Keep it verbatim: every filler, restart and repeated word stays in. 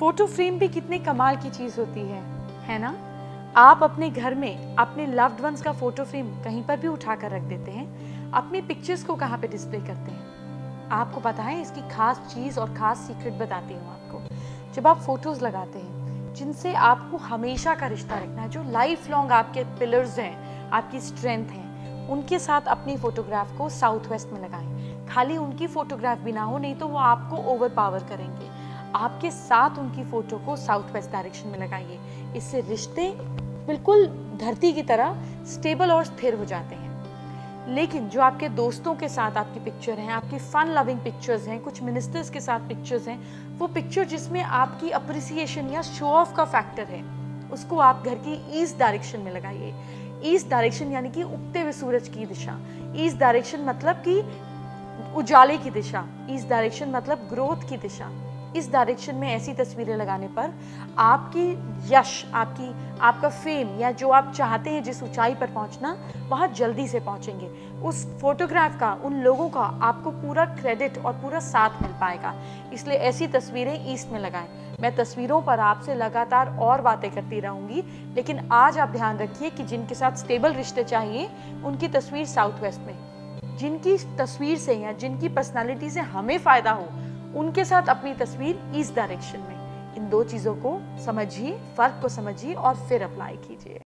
Photo frame भी कितने कमाल की चीज़ होती है, है ना। आप अपने घर में अपने लव्ड वंस का फोटो फ्रेम कहीं पर भी उठा कर रख देते हैं, अपनी पिक्चर्स को कहाँ पे डिस्प्ले करते हैं। आपको पता है इसकी खास चीज़ और खास सीक्रेट बताती हूँ आपको। जब आप फोटोज़ लगाते हैं जिनसे आपको हमेशा का रिश्ता रखना है, जो लाइफ लॉन्ग आपके पिलर्स हैं, आपकी स्ट्रेंथ हैं, उनके साथ अपनी फोटोग्राफ को साउथ वेस्ट में लगाएं। खाली उनकी फोटोग्राफ भी ना हो, नहीं तो वो आपको ओवर पावर करेंगे। आपके साथ उनकी फोटो को साउथ वेस्ट डायरेक्शन में लगाइए। इससे रिश्ते बिल्कुल धरती की तरह स्टेबल और स्थिर हो जाते हैं। लेकिन जो आपके दोस्तों के साथ आपकी पिक्चर हैं, आपकी फन लविंग पिक्चर्स हैं, कुछ मिनिस्टर्स के साथ पिक्चर्स हैं, वो पिक्चर जिसमें आपकी अप्रिसिएशन या शो ऑफ का फैक्टर है, उसको आप घर की ईस्ट डायरेक्शन में लगाइए। ईस्ट डायरेक्शन यानी कि उगते हुए सूरज की दिशा। ईस्ट डायरेक्शन मतलब कि उजाले की दिशा। ईस्ट डायरेक्शन मतलब ग्रोथ की दिशा। इस डायरेक्शन में ऐसी तस्वीरें लगाने पर आपकी यश, आपकी आपका फेम या जो आप चाहते हैं जिस ऊंचाई पर पहुंचना, वहाँ जल्दी से पहुंचेंगे। उस फोटोग्राफ का, उन लोगों का आपको पूरा क्रेडिट और पूरा साथ मिल पाएगा। इसलिए ऐसी तस्वीरें ईस्ट में लगाएं। मैं तस्वीरों पर आपसे लगातार और बातें करती रहूंगी, लेकिन आज आप ध्यान रखिए कि जिनके साथ स्टेबल रिश्ते चाहिए उनकी तस्वीर साउथ वेस्ट में, जिनकी तस्वीर से या जिनकी पर्सनालिटी से हमें फ़ायदा हो उनके साथ अपनी तस्वीर ईस्ट डायरेक्शन में। इन दो चीज़ों को समझिए, फ़र्क को समझिए और फिर अप्लाई कीजिए।